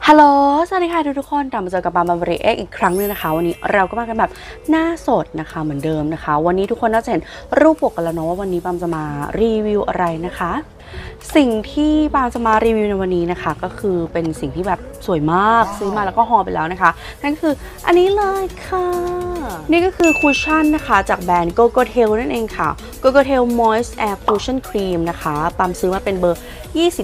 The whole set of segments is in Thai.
ฮัลโหลสวัสดีค่ะทุกคนกลับมาเจอกับปาล์มบริเอ็กอีกครั้งนึงนะคะวันนี้เราก็มากันแบบหน้าสดนะคะเหมือนเดิมนะคะวันนี้ทุกคนน่าจะเห็นรูปปกกันแล้วเนาะว่าวันนี้ปาล์มจะมารีวิวอะไรนะคะสิ่งที่ปาล์มจะมารีวิวในวันนี้นะคะก็คือเป็นสิ่งที่แบบสวยมากซื้อมาแล้วก็ฮอลไปแล้วนะคะนั่นคืออันนี้เลยค่ะนี่ก็คือคุชชั่นนะคะจากแบรนด์ Gogotel นั่นเองค่ะ Gogotel Moist Air Cushion Cream นะคะปาล์มซื้อมาเป็นเบอร์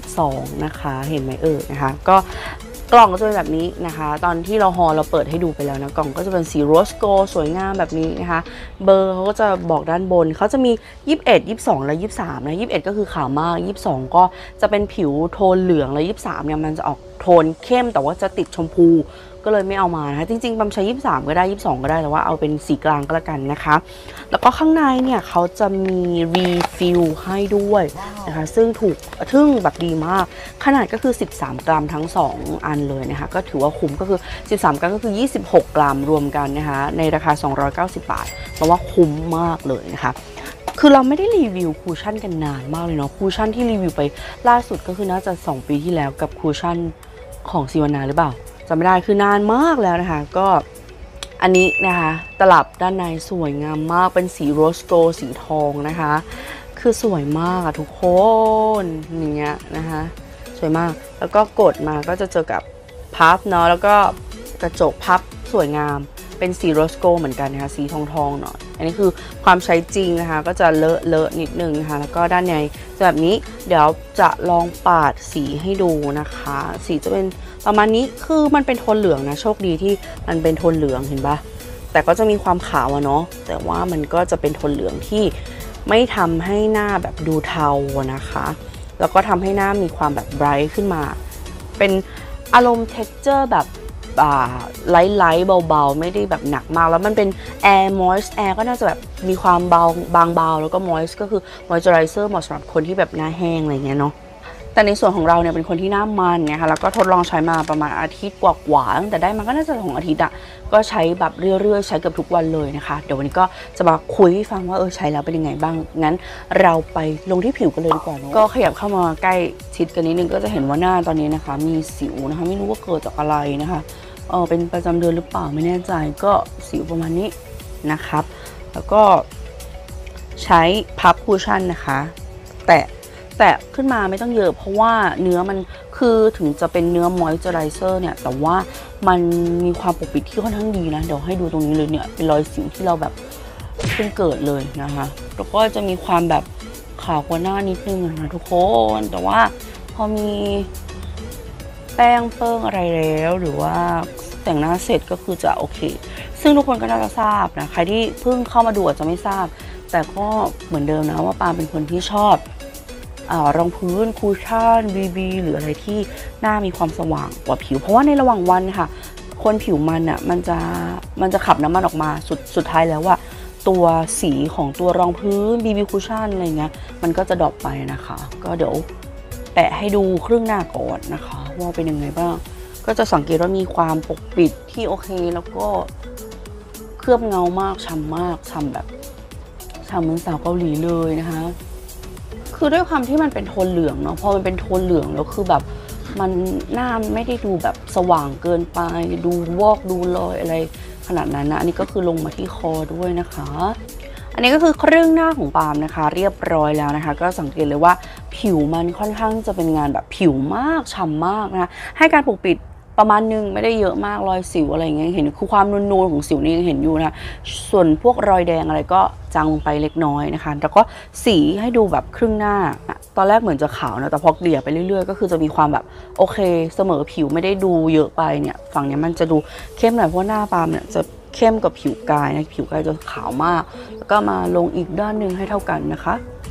22นะคะเห็นไหมนะคะก็กล่องก็จะเป็นแบบนี้นะคะตอนที่เราเราเปิดให้ดูไปแล้วนะกล่องก็จะเป็นสีโรสโกสวยงามแบบนี้นะคะเบอร์เขาก็จะบอกด้านบนเขาจะมี21 22และ23นะ21ก็คือขาวมาก22ก็จะเป็นผิวโทนเหลืองและ23เนี่ยมันจะออกโทนเข้มแต่ว่าจะติดชมพูก็เลยไม่เอามานะคะจริงๆบำใช้23ก็ได้22ก็ได้แต่ว่าเอาเป็นสีกลางก็แล้วกันนะคะแล้วก็ข้างในเนี่ยเขาจะมีรีฟิลให้ด้วยนะคะซึ่งถูกทึ่งแบบดีมากขนาดก็คือ13 กรัมทั้ง2อันเลยนะคะก็ถือว่าคุ้มก็คือ13 กรัมก็คือ26 กรัมรวมกันนะคะในราคา290 บาทเพราะว่าคุ้มมากเลยนะคะคือเราไม่ได้รีวิวคูชั่นกันนานมากเลยเนาะคูชั่นที่รีวิวไปล่าสุดก็คือน่าจะ2 ปีที่แล้วกับคูชั่นของซีวานาหรือเปล่าจำไม่ได้คือนานมากแล้วนะคะก็อันนี้นะคะตลับด้านในสวยงามมากเป็นสีโรสโกสีทองนะคะคือสวยมากอะทุกคนอย่างเงี้ยนะคะสวยมากแล้วก็กดมาก็จะเจอกับพับเนาะแล้วก็กระจกพับสวยงามเป็นสีโรสโกเหมือนกันนะคะสีทองหน่อยอันนี้คือความใช้จริงนะคะก็จะเลอะนิดนึงนะคะแล้วก็ด้านในจะแบบนี้เดี๋ยวจะลองปาดสีให้ดูนะคะสีจะเป็นประมาณนี้คือมันเป็นโทนเหลืองนะโชคดีที่มันเป็นโทนเหลืองเห็นปะแต่ก็จะมีความขาวอะเนาะแต่ว่ามันก็จะเป็นโทนเหลืองที่ไม่ทำให้หน้าแบบดูเทานะคะแล้วก็ทำให้หน้ามีความแบบไบรท์ขึ้นมาเป็นอารมณ์เท็กเจอร์แบบไลท์เบาๆไม่ได้แบบหนักมากแล้วมันเป็น Air Moist Air ก็น่าจะแบบมีความเบาบางเบาแล้วก็ Moist ก็คือ Moisturizer เหมาะสำหรับคนที่แบบหน้าแห้งอะไรเงี้ยเนาะแต่ในส่วนของเราเนี่ยเป็นคนที่หน้ามันไงคะแล้วก็ทดลองใช้มาประมาณอาทิตย์กว่าๆตั้งแต่ได้มาก็น่าจะ2 อาทิตย์อะก็ใช้แบบเรื่อยๆใช้เกือบทุกวันเลยนะคะเดี๋ยววันนี้ก็จะมาคุยให้ฟังว่าใช้แล้วเป็นยังไงบ้างงั้นเราไปลงที่ผิวกันเลยดีกว่าเนาะก็ขยับเข้ามาใกล้ชิดกันนิดนึงก็จะเห็นว่าหน้าตอนนี้นะคะมีสิวนะคะไม่รู้ว่าเกิดจากอะไรนะคะเป็นประจำเดือนหรือเปล่าไม่แน่ใจก็สิวประมาณนี้นะครับแล้วก็ใช้พับคูชั่นนะคะแต่ขึ้นมาไม่ต้องเยอะเพราะว่าเนื้อมันคือถึงจะเป็นเนื้อมอยเจอไรเซอร์เนี่ยแต่ว่ามันมีความปกปิดที่ค่อนข้างดีนะเดี๋ยวให้ดูตรงนี้เลยเนี่ยเป็นรอยสิวที่เราแบบเพิ่งเกิดเลยนะคะแล้วก็จะมีความแบบขาวกว่าหน้านิดนึงนะทุกคนแต่ว่าพอมีแป้งเปิ้งอะไรแล้วหรือว่าแต่งหน้าเสร็จก็คือจะโอเคซึ่งทุกคนก็น่าจะทราบนะใครที่เพิ่งเข้ามาดูอาจจะไม่ทราบแต่ก็เหมือนเดิมนะว่าปาเป็นคนที่ชอบรองพื้นคูชั่นบีหรืออะไรที่หน้ามีความสว่างกว่าผิวเพราะว่าในระหว่างวันค่ะคนผิวมันอ่ะมันจะขับน้ำมันออกมาสุดท้ายแล้วว่าตัวสีของตัวรองพื้นบีคูชั่นอะไรเงี้ยมันก็จะดรอปไปนะคะก็เดี๋ยวแปะให้ดูครึ่งหน้าก่อนนะคะว่าเป็นยังไงบ้างก็จะสังเกตว่ามีความปกปิดที่โอเคแล้วก็เคลือบเงามากฉ่ำมากฉ่ำแบบฉ่ำเหมือนสาวเกาหลีเลยนะคะคือด้วยความที่มันเป็นโทนเหลืองเนาะพอมันเป็นโทนเหลืองแล้วคือแบบมันหน้าไม่ได้ดูแบบสว่างเกินไปดูวอกดูลอยอะไรขนาดนั้นนะอันนี้ก็คือลงมาที่คอด้วยนะคะอันนี้ก็คือครึ่งหน้าของปาล์มนะคะเรียบร้อยแล้วนะคะก็สังเกตเลยว่าผิวมันค่อนข้างจะเป็นงานแบบผิวมากฉ่ำมากนะคะให้การปกปิดประมาณนึงไม่ได้เยอะมากรอยสิวอะไรอย่างเงี้ยเห็นคือความนูนๆของสิวนี่ยังเห็นอยู่นะคะส่วนพวกรอยแดงอะไรก็จางลงไปเล็กน้อยนะคะแล้วก็สีให้ดูแบบครึ่งหน้าตอนแรกเหมือนจะขาวนะแต่พอเกลี่ยไปเรื่อยๆก็คือจะมีความแบบโอเคเสมอผิวไม่ได้ดูเยอะไปเนี่ยฝั่งนี้มันจะดูเข้มหน่อยเพราะหน้าปาล์มเนี่ยจะเข้มกับผิวกายนะผิวกายจะขาวมากแล้วก็มาลงอีกด้านหนึ่งให้เท่ากันนะคะ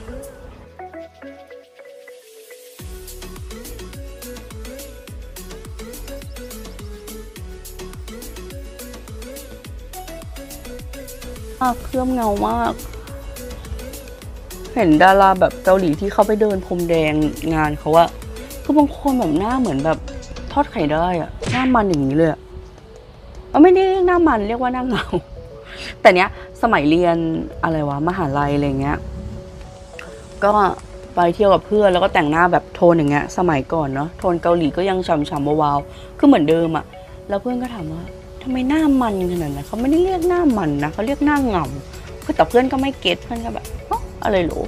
เคลือบเงามากเห็นดาราแบบเกาหลีที่เขาไปเดินพรมแดงงานเขาอะคือบางคนแบบหน้าเหมือนแบบทอดไข่ได้อะหน้ามันอย่างนี้เลยอะไม่ได้เรียกหน้ามันเรียกว่าหน้าเงาแต่เนี้ยสมัยเรียนอะไรวะมหาลัยอะไรเงี้ยก็ไปเที่ยวกับเพื่อนแล้วก็แต่งหน้าแบบโทนอย่างเงี้ยสมัยก่อนเนาะโทนเกาหลีก็ยังฉ่ำๆวาวๆคือเหมือนเดิมอะแล้วเพื่อนก็ถามว่าทำไมหน้ามันขนาดนั้นเขาไม่ได้เรียกหน้ามันนะเขาเรียกหน้าเงาคือแต่เพื่อนก็ไม่เก็ตเพื่อนก็แบบอะไรหรอ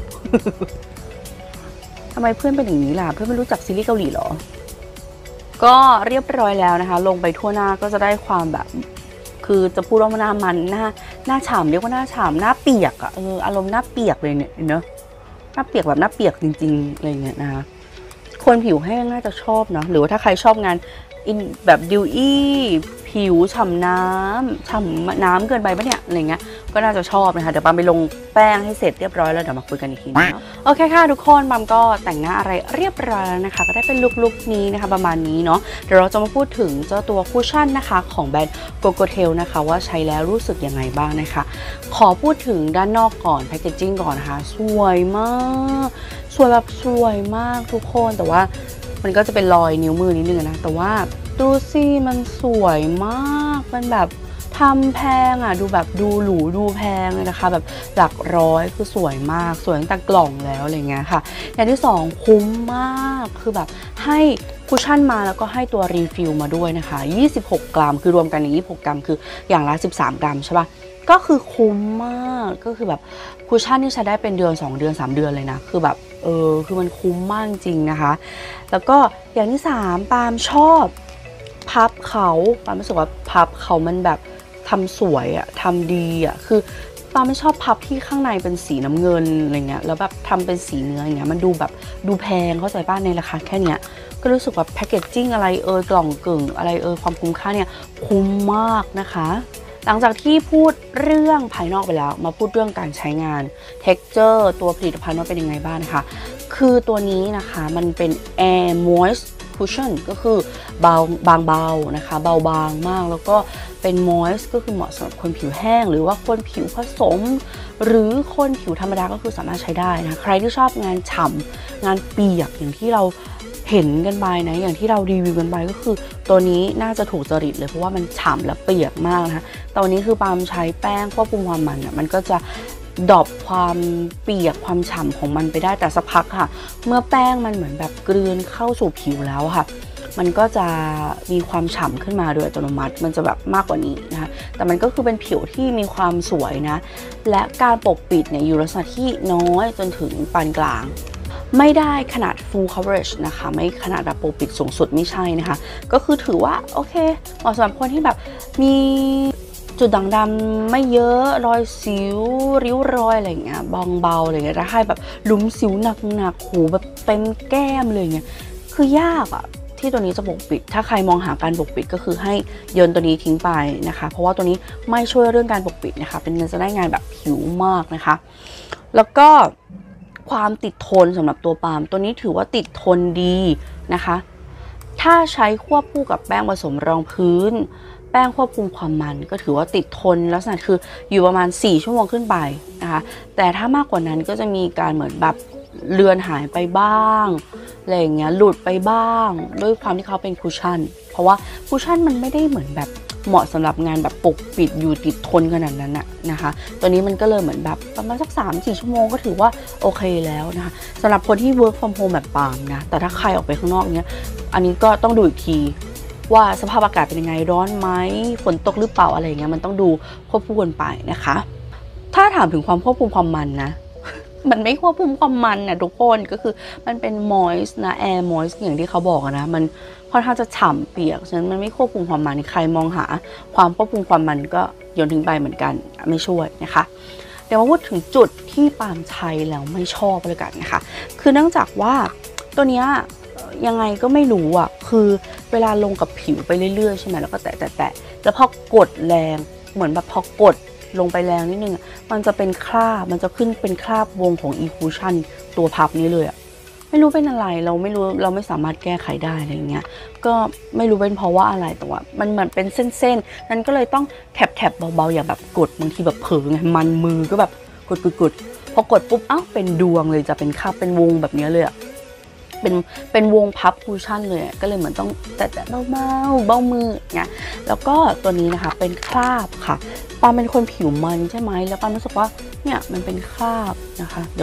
ทำไมเพื่อนเป็นอย่างนี้ล่ะเพื่อนไม่รู้จักซีรีส์เกาหลีหรอก็เรียบร้อยแล้วนะคะลงไปทั่วหน้าก็จะได้ความแบบคือจะพูดว่าหน้ามันหน้าฉ่ำเรียกว่าหน้าฉ่ำหน้าเปียกอะอารมณ์หน้าเปียกเลยเนี่ยเนอะหน้าเปียกแบบหน้าเปียกจริงๆอะไรเงี้ยนะคะคนผิวแห้งน่าจะชอบเนาะหรือว่าถ้าใครชอบงานแบบดิวอี้ผิวฉ่ำน้ำเกินไปปะเนี่ยอะไรเงี้ยก็น่าจะชอบนะคะเดี๋ยวปามไปลงแป้งให้เสร็จเรียบร้อยแล้วเดี๋ยวมาคุยกันอีกทีนะโอเคค่ะทุกคนปามก็แต่งหน้าอะไรเรียบร้อยแล้วนะคะก็ได้เป็นลุคนี้นะคะประมาณนี้เนาะเดี๋ยวเราจะมาพูดถึงเจ้าตัวคุชชั่นนะคะของแบรนด์โกโกเทลนะคะว่าใช้แล้วรู้สึกยังไงบ้างนะคะขอพูดถึงด้านนอกก่อนแพคเกจจิ้งก่อนนะคะสวยมากสวยแบบสวยมากทุกคนแต่ว่ามันก็จะเป็นรอยนิ้วมือนิดนึงนะแต่ว่าดูสิมันสวยมากมันแบบทำแพงอ่ะดูแบบดูหรูดูแพงเลยนะคะแบบหลักร้อยคือสวยมากสวยตั้งแต่กล่องแล้วอะไรเงี้ยค่ะอย่างที่2คุ้มมากคือแบบให้คุชชั่นมาแล้วก็ให้ตัวรีฟิลมาด้วยนะคะ26 กรัมคือรวมกันอย่าง26 กรัมคืออย่างละ13 กรัมใช่ปะก็คือคุ้มมากก็คือแบบคุชชั่นที่ใช้ได้เป็นเดือน2 เดือน3 เดือนเลยนะคือแบบคือมันคุ้มมากจริงนะคะแล้วก็อย่างที่3ปาล์มชอบพับเขาปาล์มรู้สึกว่าพับเขามันแบบทำสวยอะทำดีอะคือปาล์มไม่ชอบพับที่ข้างในเป็นสีน้ำเงินอะไรเงี้ยแล้วแบบทำเป็นสีเนื้ออย่างเงี้ยมันดูแบบดูแพงเข้าใจป้ะในราคาแค่เนี้ยก็รู้สึกว่าแพคเกจจิ้งอะไรกล่องกึ่งอะไรความคุ้มค่าเนี่ยคุ้มมากนะคะหลังจากที่พูดเรื่องภายนอกไปแล้วมาพูดเรื่องการใช้งาน texture ตัวผลิตภัณฑ์ว่าเป็นยังไงบ้างนะคะคือตัวนี้นะคะมันเป็น Air Moist Cushion ก็คือเบานะคะเบาบางมากแล้วก็เป็น moist ก็คือเหมาะสำหรับคนผิวแห้งหรือว่าคนผิวผสมหรือคนผิวธรรมดาก็คือสามารถใช้ได้นะใครที่ชอบงานฉ่ำงานเปียกอย่างที่เราเห็นกันไปนะอย่างที่เรารีวิวกันไปก็คือตัวนี้น่าจะถูกจริตเลยเพราะว่ามันฉ่ำและเปียกมากนะคะตอนนี้คือปาล์มใช้แป้งควบคุมความมันมันก็จะดรอปความเปียกความฉ่ำของมันไปได้แต่สักพักค่ะเมื่อแป้งมันเหมือนแบบกลืนเข้าสู่ผิวแล้วค่ะมันก็จะมีความฉ่ำขึ้นมาโดยอัตโนมัติมันจะแบบมากกว่านี้นะคะแต่มันก็คือเป็นผิวที่มีความสวยนะและการปกปิดเนี่ยอยู่ลักษณะที่น้อยจนถึงปานกลางไม่ได้ขนาด full coverage นะคะไม่ขนาดแบบปกปิดสูงสุดไม่ใช่นะคะก็คือถือว่าโอเคเหมาะสำหรับคนที่แบบมีจุดด่างดำไม่เยอะรอยสิวริ้วรอยอะไรเงี้ยบางเบาอะไรเงี้ยถ้าให้แบบหลุมสิวหนักหูแบบเต็มแก้มเลยเงี้ยคือยากอะที่ตัวนี้จะปกปิดถ้าใครมองหาการปกปิดก็คือให้โยนตัวนี้ทิ้งไปนะคะเพราะว่าตัวนี้ไม่ช่วยเรื่องการปกปิดนะคะเป็นจะได้งานแบบผิวมากนะคะแล้วก็ความติดทนสำหรับตัวปาล์มตัวนี้ถือว่าติดทนดีนะคะถ้าใช้ควบคู่กับแป้งผสมรองพื้นแป้งควบคุมความมันก็ถือว่าติดทนลักษณะคืออยู่ประมาณ4 ชั่วโมงขึ้นไปนะคะแต่ถ้ามากกว่านั้นก็จะมีการเหมือนแบบเลือนหายไปบ้างอะไรอย่างเงี้ยหลุดไปบ้างด้วยความที่เขาเป็นคุชชั่นเพราะว่าคุชชั่นมันไม่ได้เหมือนแบบเหมาะสำหรับงานแบบปกปิดอยู่ติดทนขนาดนั้นนะคะตัวนี้มันก็เลยเหมือนแบบประมาณสัก 3-4 ชั่วโมงก็ถือว่าโอเคแล้วนะคะสำหรับคนที่ work from home แบบปาล์มนะแต่ถ้าใครออกไปข้างนอกเนี้ยอันนี้ก็ต้องดูอีกทีว่าสภาพอากาศเป็นยังไงร้อนไหมฝนตกหรือเปล่าอะไรเงี้ยมันต้องดูควบคู่กันไปนะคะถ้าถามถึงความควบคุมความมันนะมันไม่ควบคุมความมันนะทุกคนก็คือมันเป็น moist นะ air moist อย่างที่เขาบอกนะมันค่อนข้างจะฉ่ำเปียกฉะนั้นมันไม่ควบคุมความมันใครมองหาความควบคุมความมันก็โยนทิ้งไปเหมือนกันไม่ช่วยนะคะเดี๋ยวมาพูดถึงจุดที่ปาล์มใช้แล้วไม่ชอบเลยกันนะคะคือเนื่องจากว่าตัวเนี้ยยังไงก็ไม่รู้อ่ะคือเวลาลงกับผิวไปเรื่อยๆใช่ไหมแล้วก็แตะแล้วพอกดแรงเหมือนแบบพอกดลงไปแรงนิดนึงมันจะเป็นคราบมันจะขึ้นเป็นคราบวงของ Inclusion ตัวพับนี้เลยอะไม่รู้เป็นอะไรเราไม่รู้เราไม่สามารถแก้ไขได้อะไรเงี้ยก็ไม่รู้เป็นเพราะว่าอะไรแต่ว่ามันเหมือนเป็นเส้นๆนั้นก็เลยต้องแถบเบาๆอย่าแบบกดบางทีแบบเผลอไงมันมือก็แบบกดพอกดปุ๊บเป็นดวงเลยจะเป็นคราบเป็นวงแบบนี้เลยอะเป็นวงพับคุชชั่นเลยก็เลยเหมือนต้องแตะเบามือเงี้ยแล้วก็ตัวนี้นะคะเป็นคราบค่ะปาเป็นคนผิวมันใช่ไหมแล้วปารู้สึกว่าเนี่ยมันเป็นคราบนะคะเดี๋ยว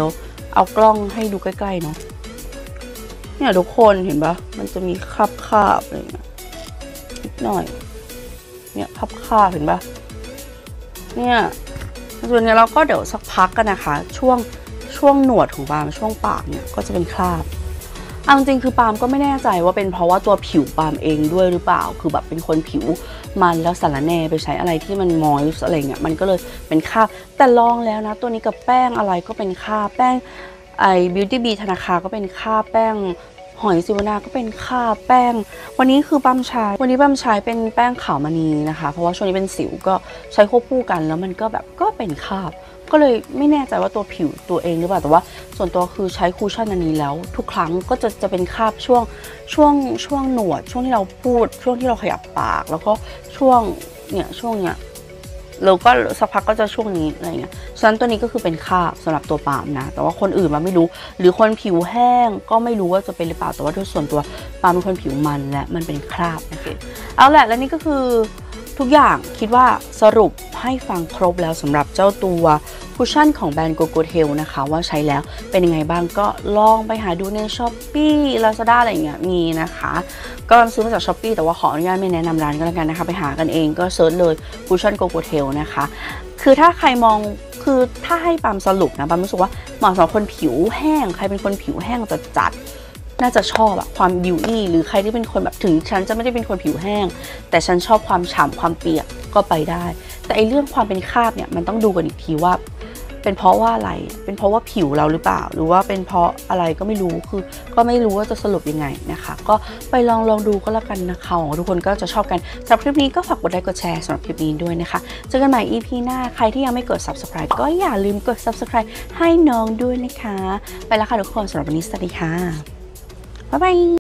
เอากล้องให้ดูใกล้ๆเนาะเนี่ยทุกคนเห็นปะมันจะมีคราบอะไรเงี้ยนิดหน่อยเนี่ยคราบเห็นปะเนี่ยส่วนนี้เราก็เดี๋ยวสักพักกันนะคะช่วงหนวดของปาล์มช่วงปากเนี่ยก็จะเป็นคราบเอาจริงคือปาล์มก็ไม่แน่ใจว่าเป็นเพราะว่าตัวผิวปาล์มเองด้วยหรือเปล่าคือแบบเป็นคนผิวมันแล้วสารแหน่ไปใช้อะไรที่มันมอยส์อะไรเงี้ยมันก็เลยเป็นคราบแต่ลองแล้วนะตัวนี้กับแป้งอะไรก็เป็นคราบแป้งBeauty Bee ธนาคารก็เป็นคราบแป้งหอยซิวนาก็เป็นคราบแป้งวันนี้คือปั๊มใช้เป็นแป้งขาวมณีนะคะเพราะว่าช่วงนี้เป็นสิวก็ใช้ควบคู่กันแล้วมันก็แบบก็เป็นคราบก็เลยไม่แน่ใจว่าตัวผิวตัวเองหรือเปล่าแต่ว่าส่วนตัวคือใช้คูชั่นอันนี้แล้วทุกครั้งก็จะเป็นคราบช่วงหนวดช่วงที่เราพูดช่วงที่เราขยับปากแล้วก็ช่วงเนี้ยแล้วก็สักพักก็จะช่วงนี้อะไรเงี้ยฉะนั้นตัวนี้ก็คือเป็นคราบสำหรับตัวปาล์มนะแต่ว่าคนอื่นมาไม่รู้หรือคนผิวแห้งก็ไม่รู้ว่าจะเป็นหรือเปล่าแต่ว่าโดยส่วนตัวปาล์มเป็นคนผิวมันและมันเป็นคราบนะคะเอาแหละและนี่ก็คือทุกอย่างคิดว่าสรุปให้ฟังครบแล้วสำหรับเจ้าตัวคุชชั่นของแบรนด์ Gogotel นะคะว่าใช้แล้วเป็นยังไงบ้างก็ลองไปหาดูใน Shopee Lazada อะไรเงี้ยมีนะคะก็ซื้อมาจาก Shopee แต่ว่าขออนุญาตไม่แนะนำร้านก็แล้วกันนะคะไปหากันเองก็เซิร์ชเลยคุชชั่น Gogotel นะคะคือถ้าใครมองคือถ้าให้ปาล์มสรุปนะปาล์มรู้สึกว่าเหมาะสำหรับคนผิวแห้งใครเป็นคนผิวแห้งจัดน่าจะชอบอะความบิวตี้หรือใครที่เป็นคนแบบถึงฉันจะไม่ได้เป็นคนผิวแห้งแต่ฉันชอบความฉ่ำความเปียกก็ไปได้แต่ไอเรื่องความเป็นคราบเนี่ยมันต้องดูกันอีกทีว่าเป็นเพราะว่าอะไรเป็นเพราะว่าผิวเราหรือเปล่าหรือว่าเป็นเพราะอะไรก็ไม่รู้คือก็ไม่รู้ว่าจะสรุปยังไงนะคะก็ไปลองดูก็แล้วกันนะคะทุกคนก็จะชอบกันสำหรับคลิปนี้ก็ฝากกดไลค์กดแชร์สำหรับคลิปนี้ด้วยนะคะเจอกันใหม่ EP หน้าใครที่ยังไม่กด Subscribe ก็อย่าลืมกด Subscribe ให้น้องด้วยนะคะไปแล้วค่ะทุกคนสำหรับวันนี้สวัสดีค่ะบ๊ายบาย